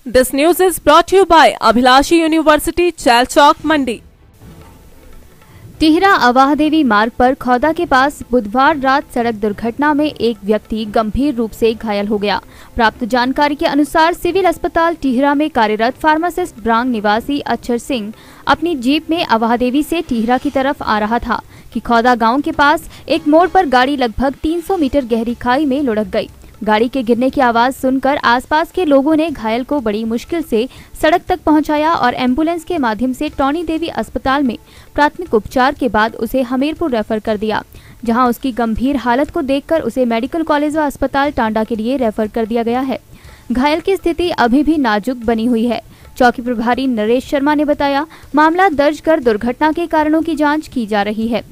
This news is brought to you by Abhilashi University, Chalchok, Mandi। Tihra Awahdevi मार्ग पर खौदा के पास बुधवार रात सड़क दुर्घटना में एक व्यक्ति गंभीर रूप से घायल हो गया। प्राप्त जानकारी के अनुसार सिविल अस्पताल टिहरा में कार्यरत फार्मासिस्ट ब्रांग निवासी अक्षर सिंह अपनी जीप में अवाहदेवी से टिहरा की तरफ आ रहा था कि खौदा गांव के पास एक मोड़ पर गाड़ी लगभग 300 मीटर गहरी खाई में लुढ़क गई। गाड़ी के गिरने की आवाज सुनकर आसपास के लोगों ने घायल को बड़ी मुश्किल से सड़क तक पहुंचाया और एम्बुलेंस के माध्यम से टोनी देवी अस्पताल में प्राथमिक उपचार के बाद उसे हमीरपुर रेफर कर दिया, जहां उसकी गंभीर हालत को देखकर उसे मेडिकल कॉलेज व अस्पताल टांडा के लिए रेफर कर दिया गया है। घायल की स्थिति अभी भी नाजुक बनी हुई है। चौकी प्रभारी नरेश शर्मा ने बताया, मामला दर्ज कर दुर्घटना के कारणों की जाँच की जा रही है।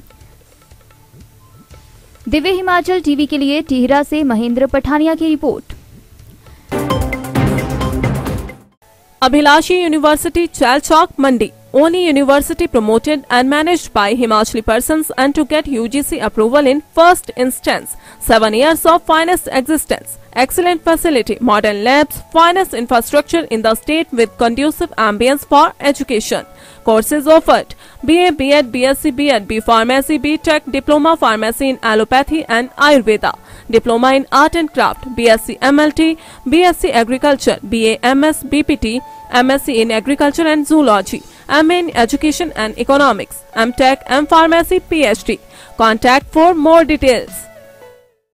दिव्य हिमाचल टीवी के लिए टिहरा से महेंद्र पठानिया की report. Abhilashi University, Chalchok, Mandi। Only university promoted and managed by Himachali persons and to get UGC approval in first instance. 7 years of finest existence. Excellent facility, modern labs, finest infrastructure in the state with conducive ambience for education. Courses offered: BA, B.Ed, BSc, B.Ed, B Pharmacy, B.Tech, Diploma Pharmacy in Allopathy and Ayurveda, Diploma in Art and Craft, BSc MLT, BSc Agriculture, BA MS, BPT, MSc in Agriculture and Zoology, MA in Education and Economics, MTech, M Pharmacy, PhD. Contact for more details.